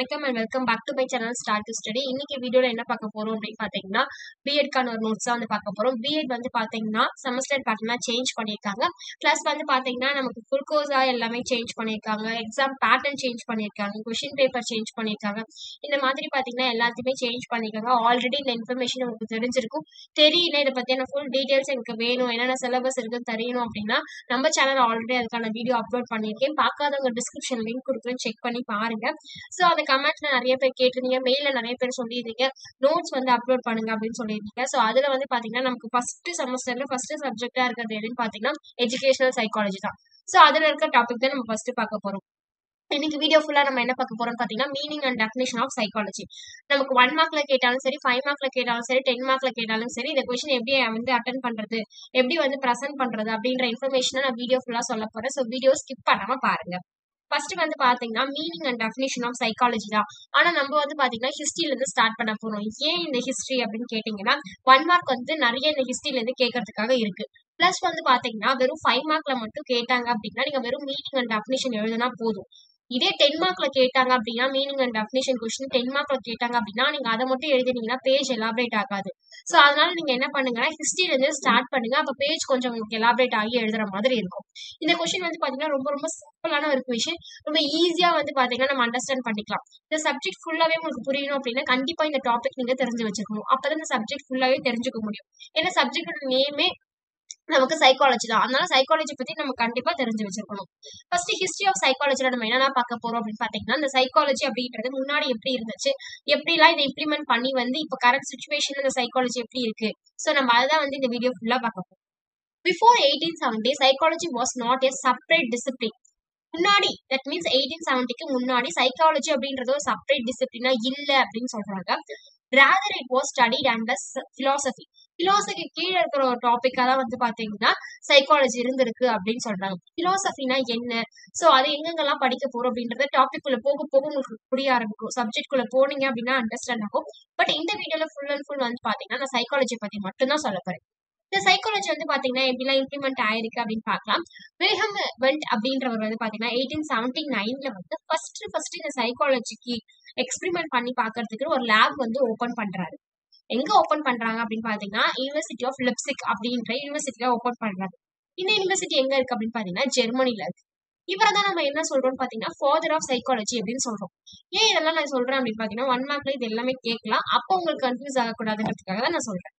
வணக்கம் and welcome back to my channel start to study. இன்னைக்கு வீடியோல என்ன பார்க்க போறோம் அப்படின்னு பாத்தீங்கன்னா, பிஎட்கான ஒரு நோட்ஸ் தான் வந்து பார்க்க போறோம். பிஎட் வந்து பாத்தீங்கன்னா செமஸ்டர் பேட்டர்னா சேஞ்ச் பண்ணியிருக்காங்க. பிளஸ் வந்து பாத்தீங்கன்னா நமக்கு ஃபுல் கோர்ஸா எல்லாமே சேஞ்ச் பண்ணியிருக்காங்க. எக்ஸாம் பேட்டர்ன் சேஞ்ச் பண்ணியிருக்காங்க. கொஸ்டின் பேப்பர் சேஞ்ச் பண்ணியிருக்காங்க. இந்த மாதிரி பாத்தீங்கன்னா எல்லாத்தையுமே சேஞ்ச் பண்ணியிருக்காங்க. ஆல்ரெடி இந்த இன்ஃபர்மேஷன் உங்களுக்கு தெரிஞ்சிருக்கும். தெரியல இதை பத்தியான ஃபுல் டீடைல்ஸ் எனக்கு வேணும், என்னென்ன சிலபஸ் இருக்குன்னு தெரியணும் அப்படின்னா நம்ம சேனல் ஆல்ரெடி அதுக்கான வீடியோ அப்லோட் பண்ணியிருக்கேன். பார்க்காதவங்க டிஸ்கிரிப்ஷன் லிங்க் கொடுக்குறேன், செக் பண்ணி பாருங்க. ஸோ அந்த கமெண்ட்ல நிறைய பேர் கேட்டிருந்தீங்க, மெயில நிறைய பேர் சொல்லியிருந்தீங்க நோட்ஸ் வந்து அப்லோட் பண்ணுங்க அப்படின்னு சொல்லியிருந்தீங்க. ஸோ அதுல வந்து பாத்தீங்கன்னா நமக்கு ஃபர்ஸ்ட் செமஸ்டர்ல ஃபர்ஸ்ட் சப்ஜெக்டா இருக்கிறது எதுன்னு பாத்தீங்கன்னா எஜுகேஷனல் சைக்காலஜி தான். ஸோ அதுல இருக்க டாபிக் தான் நம்ம ஃபர்ஸ்ட் பார்க்க போறோம். இன்னைக்கு வீடியோ ஃபுல்லா நம்ம என்ன பார்க்க போறோம்னு பாத்தீங்கன்னா meaning and definition of psychology. நமக்கு 1 மார்க்ல கேட்டாலும் சரி, 5 மார்க்ல கேட்டாலும் சரி, 10 மார்க்ல கேட்டாலும் சரி, இந்த கொஸ்டின் எப்படி வந்து அட்டென்ட் பண்றது, எப்படி வந்து பிரசன்ட் பண்றது அப்படின்ற இன்ஃபர்மேஷனை நான் வீடியோ ஃபுல்லா சொல்ல போறேன். ஸோ வீடியோ ஸ்கிப் பண்ணாம பாருங்க. ஃபர்ஸ்ட் வந்து பாத்தீங்கன்னா meaning and definition of psychology தான். ஆனா நம்ம வந்து பாத்தீங்கன்னா ஹிஸ்டரியில இருந்து ஸ்டார்ட் பண்ண போறோம். ஏன் இந்த ஹிஸ்டரி அப்படின்னு கேட்டீங்கன்னா 1 மார்க் வந்து நிறைய இந்த ஹிஸ்டரியில இருந்து கேட்கறதுக்காக இருக்கு. பிளஸ் வந்து பாத்தீங்கன்னா வெறும் 5 மார்க்ல மட்டும் கேட்டாங்க அப்படின்னா நீங்க வெறும் மீனிங் அண்ட் டெஃபினிஷன் எழுதுனா போதும். இதே 10 மார்க்ல கேட்டாங்க அப்படின்னா மீனிங் அண்ட் டெஃபினிஷன் கொஸ்டின் 10 மார்க்ல கேட்டாங்க அப்படின்னா நீங்க அதை மட்டும் எழுதினீங்கன்னா பேஜ் எலாபரேட் ஆகாது. சோ அதனால நீங்க என்ன பண்ணுங்கன்னா ஹிஸ்டரியில இருந்து ஸ்டார்ட் பண்ணுங்க. அப்ப பேஜ் கொஞ்சம் உங்களுக்கு எலாபரேட் ஆகி எழுதுற மாதிரி இருக்கும். இந்த கொஸ்டின் வந்து பாத்தீங்கன்னா ரொம்ப ரொம்ப சிம்பிளான ஒரு கொஸ்டின். ரொம்ப ஈஸியா வந்து பாத்தீங்கன்னா நம்ம அண்டர்ஸ்டாண்ட் பண்ணிக்கலாம். இந்த சப்ஜெக்ட் ஃபுல்லாவே உங்களுக்கு புரியணும் அப்படின்னா கண்டிப்பா இந்த டாபிக் நீங்க தெரிஞ்சு வச்சுக்கணும். அப்பதான் இந்த சப்ஜெக்ட் ஃபுல்லாவே தெரிஞ்சுக்க முடியும். ஏன்னா சப்ஜெக்டோட நேமே நமக்கு சைக்காலஜி தான். அதனால சைக்காலஜி பத்தி நம்ம கண்டிப்பா தெரிஞ்சு வச்சிருக்கணும். ஃபர்ஸ்ட் ஹிஸ்டரி ஆஃப் சைக்காலஜில நம்ம என்ன பார்க்க போறோம் அப்படின்னு பாத்தீங்கன்னா இந்த சைக்காலஜி அப்படின்றது முன்னாடி எப்படி இருந்துச்சு, எப்படிலாம் இதை இம்ப்ளிமெண்ட் பண்ணி வந்து இப்ப கரண்ட் சிச்சுவேஷன் இந்த சைக்காலஜி எப்படி இருக்கு. சோ நம்ம அதான் வந்து இந்த வீடியோ ஃபுல்லா பார்க்க போறோம். Before 1870 psychology was not a separate discipline. முன்னாடி தட் மீன்ஸ் 1870க்கு முன்னாடி சைக்காலஜி அப்படின்றது ஒரு செப்பரேட் டிசிப்ளினா இல்ல அப்படின்னு சொல்றாங்க. rather it was studied under philosophy. Philosophy கீழே இருக்கிற ஒரு டாபிக்கா தான் வந்து பாத்தீங்கன்னா சைக்காலஜி இருந்திருக்கு அப்படின்னு சொல்றாங்க. பிலாசபினா என்ன, சோ அதை எங்கெங்கெல்லாம் படிக்க போறோம் அப்படின்றத டாபிக் குள்ள போக போக உங்களுக்கு புரிய ஆரம்பிக்கும். சப்ஜெக்ட் குள்ள போனீங்க அப்படின்னா அண்டர்ஸ்டாண்ட் ஆகும். பட் இந்த வீடியோல ஃபுல் அண்ட் ஃபுல் வந்து பாத்தீங்கன்னா நான் சைக்காலஜி பத்தி மட்டும் தான் சொல்ல போறேன். இந்த சைக்காலஜி வந்து பாத்தீங்கன்னா எப்படிலாம் இம்ப்ளிமெண்ட் ஆயிருக்கு அப்படின்னு பார்க்கலாம். வில்ஹம் வெண்ட் அப்படின்றவர் வந்து பாத்தீங்கன்னா 1879ல வந்து ஃபர்ஸ்ட் இந்த சைக்காலஜிக்கு எக்ஸ்பெரிமெண்ட் பண்ணி பாக்குறதுக்கு ஒரு லேப் வந்து ஓபன் பண்றாரு. எங்க ஓபன் பண்றாங்க அப்படின்னு பாத்தீங்கன்னா யூனிவர்சிட்டி ஆஃப் லெப்சிக் அப்படின்ற யூனிவர்சிட்டியில ஓபன் பண்றாங்க. இந்த யூனிவர்சிட்டி எங்க இருக்கு அப்படின்னு பாத்தீங்கன்னா ஜெர்மனில இருக்கு. இவரை தான் நம்ம என்ன சொல்றோம்னு பாத்தீங்கன்னா ஃபாதர் ஆஃப் சைக்காலஜி அப்படின்னு சொல்றோம். ஏன் இதெல்லாம் நான் சொல்றேன் அப்படின்னு பாத்தீங்கன்னா 1 மார்க்ல இது எல்லாமே கேட்கலாம். அப்போ உங்களுக்கு கன்ஃபியூஸ் ஆகக்கூடாதுன்றதுக்காக தான் நான் சொல்றேன்.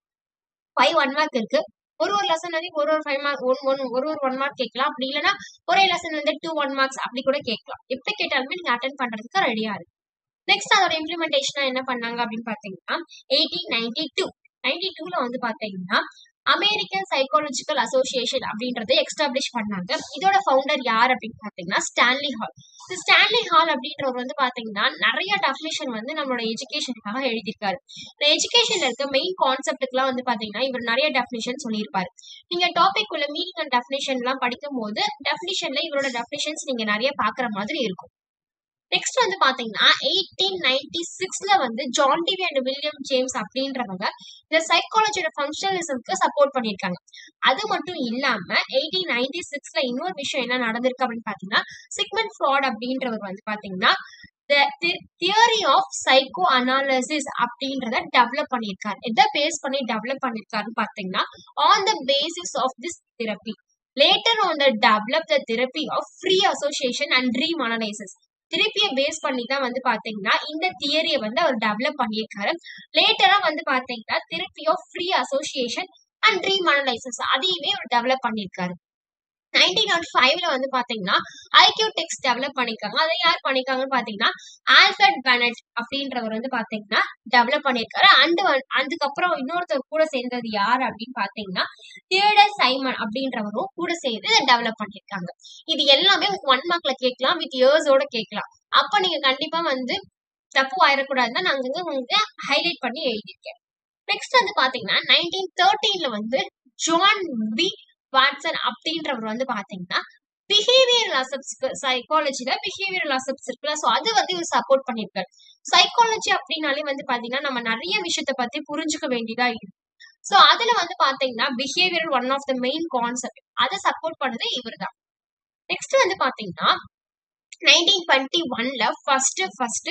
5 1 மார்க் இருக்கு. ஒரு லெசன் வந்து ஒரு 5 மார்க் ஒரு 1 மார்க் கேட்கலாம். அப்படி இல்லைன்னா ஒரே லெசன் வந்து 2 1 மார்க்ஸ் அப்படி கூட கேட்கலாம். எப்படி கேட்டாலுமே நீங்க அட்டென்ட் பண்றதுக்கு ரெடியா இருக்கு. நெக்ஸ்ட் அதோட இம்ப்ளிமெண்டேஷனா என்ன பண்ணாங்க அப்படின்னு பாத்தீங்கன்னா 1892ல வந்து பாத்தீங்கன்னா அமெரிக்கன் சைக்காலஜிக்கல் அசோசியேஷன் அப்படின்றத எஸ்டாப்ளிஷ் பண்ணாங்க. இதோட ஃபவுண்டர் யார் அப்படின்னு பாத்தீங்கன்னா ஸ்டான்லி ஹால். இந்த ஸ்டான்லி ஹால் அப்படின்றவர் வந்து பாத்தீங்கன்னா நிறைய டெஃபினிஷன் வந்து நம்மளோட எஜுகேஷனுக்காக எழுதியிருக்காரு. இந்த எஜுகேஷன்ல இருக்க மெயின் கான்செப்டுக்குலாம் வந்து பாத்தீங்கன்னா இவர் நிறைய டெஃபினிஷன் சொல்லியிருப்பாரு. நீங்க டாபிக் உள்ள மீனிங் அண்ட் டெஃபினிஷன் எல்லாம் படிக்கும் போது டெஃபினிஷன்ல இவரோட டெஃபினிஷன்ஸ் நீங்க நிறைய பாக்குற மாதிரி இருக்கும். நெக்ஸ்ட் வந்து பாத்தீங்கன்னா 1896ல வந்து John Dewey and William James அப்படின்றவங்க இந்த சைக்காலஜியோட ஃபங்க்ஷனலிசம்க்கு சப்போர்ட் பண்ணிருக்காங்க. அது மட்டும் இல்லாம 1896ல இன்னொரு விஷயம் என்ன நடந்திருக்கு அப்படின்னு பாத்தீங்கன்னா சிக்மண்ட் ஃப்ராய்ட் அப்படின்றவர் வந்து பாத்தீங்கன்னா தியரி ஆஃப் சைக்கோ அனாலிசிஸ் அப்படின்றத டெவலப் பண்ணிருக்காரு. எதை பேஸ் பண்ணி டெவலப் பண்ணிருக்காருன்னு பாத்தீங்கன்னா on the basis of this therapy later on the develop the therapy of free association and dream analysis. தெரப்பியை பேஸ் பண்ணி தான் வந்து பாத்தீங்கன்னா இந்த தியரியை வந்து அவர் டெவலப் பண்ணியிருக்காரு. லேட்டரா வந்து பாத்தீங்கன்னா therapy of free association and dream analysis அதையுமே அவர் டெவலப் பண்ணியிருக்காரு. 1905ல வந்து பாத்தீங்கன்னா ஐக்யூ டெக்ஸ்ட் டெவலப் பண்ணிருக்காங்க. அதை யார் பண்ணிருக்காங்கன்னு பாத்தீங்கன்னா ஆல்ஃபிரட் பெனட் அப்படின்றவர் வந்து பாத்தீங்கன்னா டெவலப் பண்ணிருக்காரு. அதுக்கப்புறம் இன்னொருத்தர் கூட சேர்ந்தது யார் அப்படின்னு பாத்தீங்கன்னா தியோடர் சைமன் அப்படின்றவரும் கூட சேர்ந்து இதை டெவலப் பண்ணிருக்காங்க. இது எல்லாமே 1 மார்க்ல கேட்கலாம், வித் இயர்ஸோட கேட்கலாம். அப்ப நீங்க கண்டிப்பா வந்து தப்பு ஆயிடக்கூடாதுன்னு நான் உங்களுக்கு ஹைலைட் பண்ணி எழுதியிருக்கேன். நெக்ஸ்ட் வந்து பாத்தீங்கன்னா 1913ல வந்து ஜான் பி வாட்சன் அப்படின்றவர் வந்து பாத்தீங்கன்னா பிஹேவியரல் அசெப்ட்ஸ் சைக்காலஜில பிஹேவியரல் அசெப்ட்ஸ் இருக்குல்ல, சோ அது வந்து இவர் சப்போர்ட் பண்ணிருக்காரு. சைக்காலஜி அப்படின்னாலே வந்து பாத்தீங்கன்னா நம்ம நிறைய விஷயத்த பத்தி புரிஞ்சுக்க வேண்டியதா இருக்கு. சோ அதுல வந்து பாத்தீங்கன்னா behavioural one of the main concept, அதை சப்போர்ட் பண்ணது இவர் தான். நெக்ஸ்ட் வந்து பாத்தீங்கன்னா 1921ல ஃபர்ஸ்ட்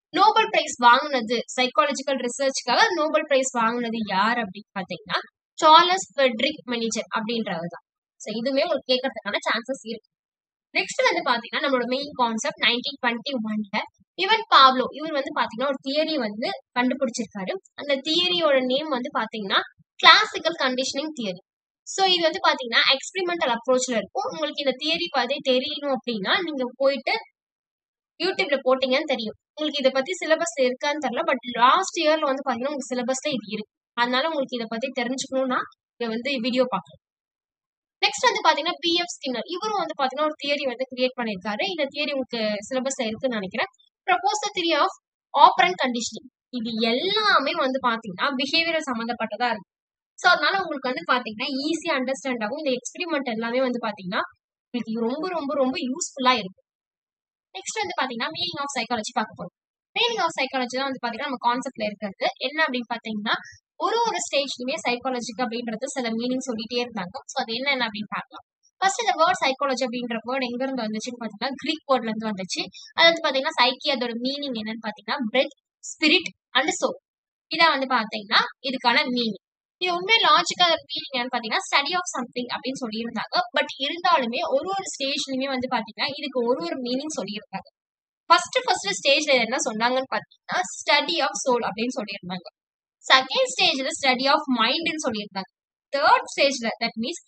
நோபல் பிரைஸ் வாங்கினது சைக்காலஜிக்கல் ரிசர்ச்க்காக நோபல் பிரைஸ் வாங்கினது யார் அப்படின்னு பாத்தீங்கன்னா சார்லஸ் ஃபெட்ரிக் மெனிஜர் அப்படின்றவர் தான். ஸோ இதுவுமே உங்களுக்கு கேட்கறதுக்கான சான்சஸ் இருக்கு. நெக்ஸ்ட் வந்து பாத்தீங்கன்னா நம்மளோட மெயின் கான்செப்ட் 1921ல இவன் பாவ்லோ இவர் வந்து பாத்தீங்கன்னா ஒரு தியரி வந்து கண்டுபிடிச்சிருக்காரு. அந்த தியரியோட நேம் வந்து பாத்தீங்கன்னா கிளாசிக்கல் கண்டிஷனிங் தியரி. ஸோ இது வந்து பாத்தீங்கன்னா எக்ஸ்பெரிமெண்டல் அப்ரோச்ல இருக்கும். உங்களுக்கு இந்த தியரி பத்தி தெரியணும் அப்படின்னா நீங்க போயிட்டு யூடியூப்ல போட்டீங்கன்னு தெரியும். உங்களுக்கு இதை பத்தி சிலபஸ் இருக்கான்னு தெரியல, பட் லாஸ்ட் இயர்ல வந்து பாத்தீங்கன்னா உங்களுக்கு சிலபஸ்ல இது இருக்கு. அதனால உங்களுக்கு இதை பத்தி தெரிஞ்சுக்கணும்னா இதை வந்து வீடியோ பார்க்கலாம். நெக்ஸ்ட் வந்து பாத்தீங்கன்னா பிஎஃப் ஸ்கின்னர் இவரும் வந்து பாத்தீங்கன்னா ஒரு தியரி வந்து கிரியேட் பண்ணிருக்காரு. இந்த தியரி உங்களுக்கு சிலபஸ்ல இருக்குன்னு நினைக்கிறேன். Propose the theory of operant conditioning. இது எல்லாமே வந்து பாத்தீங்கன்னா பிஹேவியர் சம்பந்தப்பட்டதா இருக்கு. ஸோ அதனால உங்களுக்கு வந்து பாத்தீங்கன்னா ஈஸியா அண்டர்ஸ்டாண்ட் ஆகும். இந்த எக்ஸ்பெரிமெண்ட் எல்லாமே வந்து பாத்தீங்கன்னா உங்களுக்கு ரொம்ப ரொம்ப ரொம்ப யூஸ்ஃபுல்லா இருக்கும். நெக்ஸ்ட் வந்து பாத்தீங்கன்னா மீனிங் ஆஃப் சைக்காலஜி பார்க்க போறோம். மீனிங் ஆஃப் சைக்காலஜி தான் வந்து பாத்தீங்கன்னா நம்ம கான்செப்ட்ல இருக்கிறது என்ன அப்படின்னு பாத்தீங்கன்னா ஒரு ஸ்டேஜ்லயுமே சைக்காலஜிக்கு அப்படின்றது சில மீனிங் சொல்லிட்டே இருந்தாங்க. ஸோ அது என்ன அப்படின்னு பார்க்கலாம். ஃபர்ஸ்ட் இந்த வேர்ட் சைக்காலஜி அப்படின்ற வேர்ட் எங்க இருந்து வந்துச்சுன்னு பாத்தீங்கன்னா கிரீக் வேர்ட்ல இருந்து வந்துச்சு. அது வந்து பாத்தீங்கன்னா சைக்கி அதோட மீனிங் என்னன்னு பாத்தீங்கன்னா பிரெத், ஸ்பிரிட் அண்ட் சோல். இதான் வந்து பாத்தீங்கன்னா இதுக்கான மீனிங். இது உண்மை லாஜிக்கல் மீனிங் என்னன்னு பாத்தீங்கன்னா ஸ்டடி ஆஃப் சம்திங் அப்படின்னு சொல்லியிருந்தாங்க. பட் இருந்தாலுமே ஒரு ஸ்டேஜ்லயுமே வந்து பாத்தீங்கன்னா இதுக்கு ஒரு மீனிங் சொல்லியிருந்தாங்க. ஃபர்ஸ்ட் ஸ்டேஜ்ல என்ன சொன்னாங்கன்னு பாத்தீங்கன்னா ஸ்டடி ஆஃப் சோல் அப்படின்னு சொல்லியிருந்தாங்க. செகண்ட் ஸ்டேஜ்ல ஸ்டடி ஆஃப் மைண்ட்னு சொல்லியிருந்தாங்க. தேர்ட் ஸ்டேஜ்ல தட் மீன்ஸ்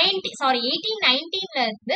1819ல இருந்து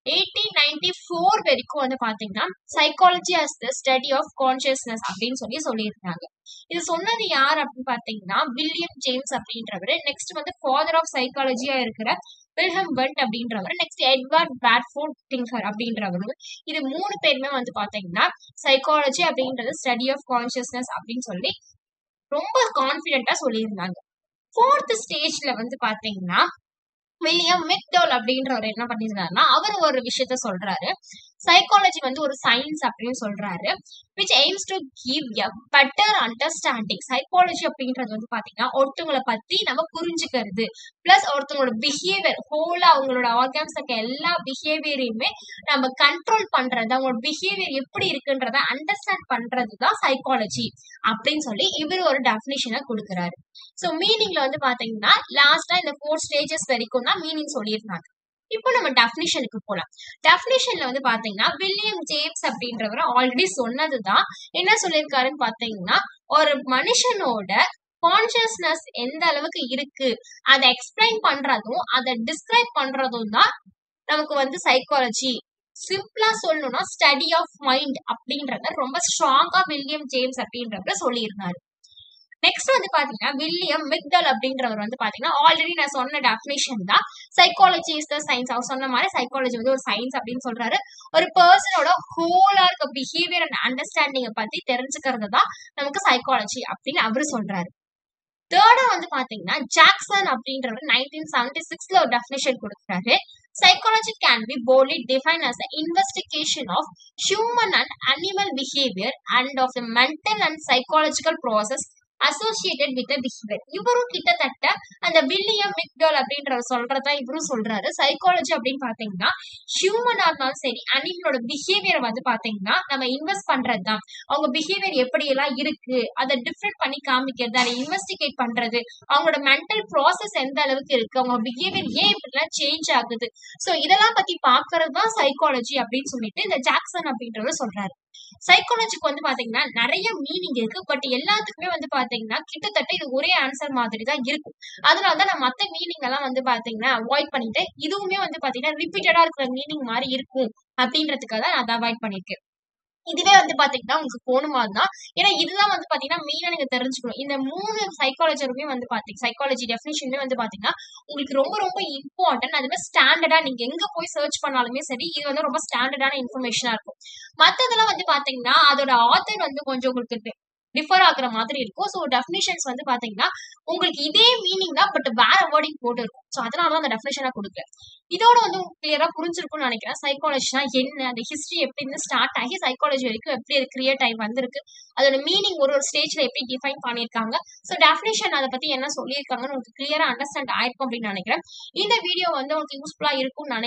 1894 வரைக்கும் வந்து பாத்தீங்கன்னா psychology as the study of consciousness அப்படின்னு சொல்லியிருந்தாங்க. இது சொன்னது யார் அப்படின்னு பாத்தீங்கன்னா வில்லியம் ஜேம்ஸ் அப்படின்றவர். நெக்ஸ்ட் வந்து ஃபாதர் ஆஃப் சைக்காலஜியா இருக்கிற வில்ஹம் வெண்ட் அப்படின்றவர். நெக்ஸ்ட் எட்வர்ட் பிராட்ஃபோர்ட் டிங்கர் அப்படின்றவர். இது 3 பேருமே வந்து பாத்தீங்கன்னா சைக்காலஜி அப்படின்றது ஸ்டடி ஆஃப் கான்சியஸ்னஸ் அப்படின்னு சொல்லி ரொம்ப கான்பிடென்டா சொல்லியிருந்தாங்க. ஃபோர்த் ஸ்டேஜ்ல வந்து பாத்தீங்கன்னா வில்லியம் மெக்டோல் அப்படின்றவர் என்ன பண்ணிருந்தாருன்னா அவர் ஒரு விஷயத்த சொல்றாரு. சைக்காலஜி வந்து ஒரு சயின்ஸ் அப்படின்னு சொல்றாரு. which aims to give a better understanding. Psychology அப்படின்றது வந்து பாத்தீங்கன்னா ஒருத்தவங்களை பத்தி நம்ம புரிஞ்சுக்கிறது பிளஸ் ஒருத்தவங்களோட பிஹேவியர் ஹோலா அவங்களோட ஆர்கன்ஸ் இருக்க எல்லா பிஹேவியரையுமே நம்ம கண்ட்ரோல் பண்றது, அவங்களோட பிஹேவியர் எப்படி இருக்குன்றத அண்டர்ஸ்டாண்ட் பண்றதுதான் சைக்காலஜி அப்படின்னு சொல்லி இவர் ஒரு டெஃபினிஷனை கொடுக்குறாரு. ஸோ மீனிங்ல வந்து பாத்தீங்கன்னா லாஸ்டா இந்த 4 ஸ்டேஜஸ் வரைக்கும் தான் மீனிங் சொல்லியிருந்தாங்க. இப்போ நம்ம டெஃபினிஷனுக்கு போலாம். டெஃபினிஷன்ல வந்து பாத்தீங்கன்னா வில்லியம் ஜேம்ஸ் அப்படின்றவர் ஆல்ரெடி சொன்னதுதான். என்ன சொல்லியிருக்காருன்னு பாத்தீங்கன்னா ஒரு மனுஷனோட கான்சியஸ்னஸ் எந்த அளவுக்கு இருக்கு அதை எக்ஸ்பிளைன் பண்றதும் அதை டிஸ்கிரைப் பண்றதும் தான் நமக்கு வந்து சைக்காலஜி. சிம்பிளா சொல்லணும்னா ஸ்டடி ஆஃப் மைண்ட் அப்படின்றத ரொம்ப ஸ்ட்ராங்கா வில்லியம் ஜேம்ஸ் அப்படின்றவர் சொல்லியிருந்தாரு. நெக்ஸ்ட் வந்து பாத்தீங்கன்னா வில்லியம் மெக்டல் அப்படின்றவர் வந்து பாத்தீங்கன்னா ஆல்ரெடி நான் சொன்ன டெஃபினிஷன் தான். Psychology is the science. அவர் சொன்ன மாதிரி சைக்காலஜி வந்து ஒரு சயின்ஸ் அப்படின்னு சொல்றாரு. ஒரு பர்சனோட ஹோலா இருக்க பிஹேவியர் அண்ட் அண்டர்ஸ்டாண்டிங்கை பத்தி தெரிஞ்சுக்கிறது தான் நமக்கு சைக்காலஜி அப்படின்னு அவரு சொல்றாரு. தேர்டா வந்து பாத்தீங்கன்னா ஜாக்சன் அப்படின்றவர் 1976ல ஒரு டெஃபினிஷன் கொடுக்குறாரு. Psychology can be boldly defined as the investigation of human and animal behavior and of the mental and psychological process associated with the behavior. இவரும் கிட்டத்தட்ட அந்த வில்லியம் மெக்டோல் அப்படின்றவர் சொல்றதா இவரும் சொல்றாரு. சைக்காலஜி அப்படின்னு பாத்தீங்கன்னா ஹியூமனா இருந்தாலும் சரி அனிமலோட பிஹேவியரை வந்து பாத்தீங்கன்னா நம்ம இன்வெஸ்ட் பண்றதுதான். அவங்க பிஹேவியர் எப்படி எல்லாம் இருக்கு அதை டிஃப்ரெண்ட் பண்ணி காமிக்கிறது, அதை இன்வெஸ்டிகேட் பண்றது, அவங்களோட மென்டல் ப்ராசஸ் எந்த அளவுக்கு இருக்கு, அவங்க பிஹேவியர் ஏன் இப்படிலாம் சேஞ்ச் ஆகுது, சோ இதெல்லாம் பத்தி பாக்குறது தான் சைக்காலஜி அப்படின்னு சொல்லிட்டு இந்த ஜாக்சன் அப்படின்றவர் சொல்றாரு. சைக்காலஜிக்கு வந்து பாத்தீங்கன்னா நிறைய மீனிங் இருக்கு. பட் எல்லாத்துக்குமே வந்து பாத்தீங்கன்னா கிட்டத்தட்ட இது ஒரே ஆன்சர் மாதிரி தான் இருக்கும். அதனாலதான் நான் மத்த மீனிங் எல்லாம் வந்து பாத்தீங்கன்னா அவாய்ட் பண்ணிட்டு இதுவுமே வந்து பாத்தீங்கன்னா ரிப்பீட்டடா இருக்கிற மீனிங் மாதிரி இருக்கும் அப்படின்றதுக்காக நான் அதை அவாய்ட் பண்ணிருக்கேன். இதுவே வந்து பாத்தீங்கன்னா உங்களுக்கு போகணுமாதான். ஏன்னா இதுதான் வந்து பாத்தீங்கன்னா மெயினா நீங்க தெரிஞ்சுக்கணும். இந்த 3 சைக்காலஜியுமே வந்து பாத்தீங்கன்னா சைக்காலஜி டெஃபினிஷனுமே வந்து பாத்தீங்கன்னா உங்களுக்கு ரொம்ப ரொம்ப இம்பார்ட்டன்ட். அதுவே ஸ்டாண்டர்டா நீங்க எங்க போய் சர்ச் பண்ணாலுமே சரி இது வந்து ரொம்ப ஸ்டாண்டர்டான இன்ஃபர்மேஷனா இருக்கும். மத்ததெல்லாம் வந்து பாத்தீங்கன்னா அதோட ஆத்தர் வந்து கொஞ்சம் உங்களுக்கு டிஃபர் ஆகுற மாதிரி இருக்கும். ஸோ டெஃபினிஷன்ஸ் வந்து பாத்தீங்கன்னா உங்களுக்கு இதே மீனிங் தான் பட் வேற வேர்டிங் போட்டு இருக்கும். ஸோ அதனாலதான் அந்த டெஃபினிஷனா கொடுக்குறேன். இதோட வந்து கிளியரா புரிஞ்சிருக்கும்னு நினைக்கிறேன். சைக்காலஜினா என்ன, அந்த ஹிஸ்டரி எப்படி ஸ்டார்ட் ஆகி சைக்காலஜி வரைக்கும் எப்படி அது கிரியேட் ஆகி வந்திருக்கு, அதோட மீனிங் ஒரு ஸ்டேஜ்ல எப்படி டிஃபைன் பண்ணியிருக்காங்க, ஸோ டெஃபினிஷன் அதை பத்தி என்ன சொல்லியிருக்காங்கன்னு உங்களுக்கு கிளியரா அண்டர்ஸ்டாண்ட் ஆயிருக்கும் அப்படின்னு நினைக்கிறேன். இந்த வீடியோ வந்து உங்களுக்கு யூஸ்ஃபுல்லா இருக்கும்னு நினைக்கிறேன்.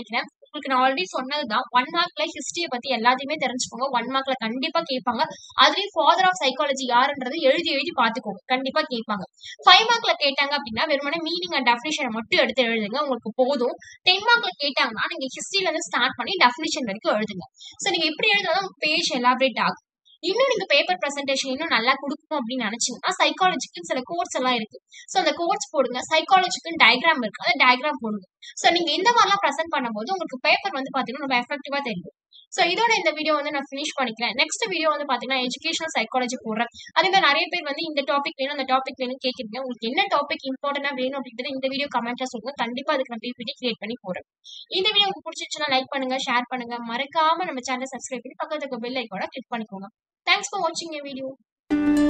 உங்களுக்கு நான் ஆல்ரெடி சொன்னதுதான். 1 மார்க்ல ஹிஸ்டரிய பத்தி எல்லாத்தையுமே தெரிஞ்சுக்கோங்க. 1 மார்க்ல கண்டிப்பா கேட்பாங்க. அதுலயும் ஃபாதர் ஆஃப் சைக்காலஜி யாருன்றது எழுதி பார்த்துக்கோங்க. கண்டிப்பா கேட்பாங்க. 5 மார்க்ல கேட்டாங்க அப்படின்னா வெறுமனே மீனிங் அண்ட் டெஃபினிஷனை மட்டும் எடுத்து எழுதுங்க. உங்களுக்கு போதும். 10 மார்க்ல கேட்டாங்கன்னா நீங்க ஹிஸ்டரியில இருந்து ஸ்டார்ட் பண்ணி டெஃபினிஷன் வரைக்கும் எழுதுங்க. சோ நீங்க இப்படி எழுதுனா பேஜ் எலாபரேட் ஆகும். இன்னும் நீங்க பேப்பர் பிரசன்டேஷன் இன்னும் நல்லா கொடுக்கணும் அப்படின்னு நினைச்சீங்கன்னா சைக்காலஜிக்கு சில கோர்ஸ் எல்லாம் இருக்கு. சோ அந்த கோர்ஸ் போடுங்க. சைக்காலஜிக்கு டயக்ராம் இருக்கு. அந்த டயக்ராம் போடுங்க. சோ நீங்க இந்த மாதிரிலாம் பிரசன்ட் பண்ணும்போது உங்களுக்கு பேப்பர் வந்து பாத்தீங்கன்னா ரொம்ப எஃபெக்டிவா தெரியும். சோ இதோட இந்த வீடியோ வந்து நான் ஃபினிஷ் பண்ணிக்கிறேன். நெக்ஸ்ட் வீடியோ வந்து பாத்தீங்கன்னா எஜுகேஷனல் சைக்காலஜி போடுறேன். அதே மாதிரி நிறைய பேர் வந்து இந்த டாபிக் வேணும் அந்த டாபிக் வேணும் கேக்குறீங்க. உங்களுக்கு என்ன டாபிக் இம்பார்ட்டன்டா வேணும் அப்படின்றது இந்த வீடியோ கமெண்ட்ல சொல்லுங்க. கண்டிப்பா அதுக்கு நான் பிபிடி கிரியேட் பண்ணி போடுறேன். இந்த வீடியோ உங்களுக்கு பிடிச்சிருச்சுன்னா லைக் பண்ணுங்க, ஷேர் பண்ணுங்க, மறக்காம நம்ம சேனலை சப்ஸ்கிரைப் பண்ணி பக்கத்துக்கு பெல் ஐகானை கிளிக் பண்ணிக்கோங்க. Thanks for watching your video.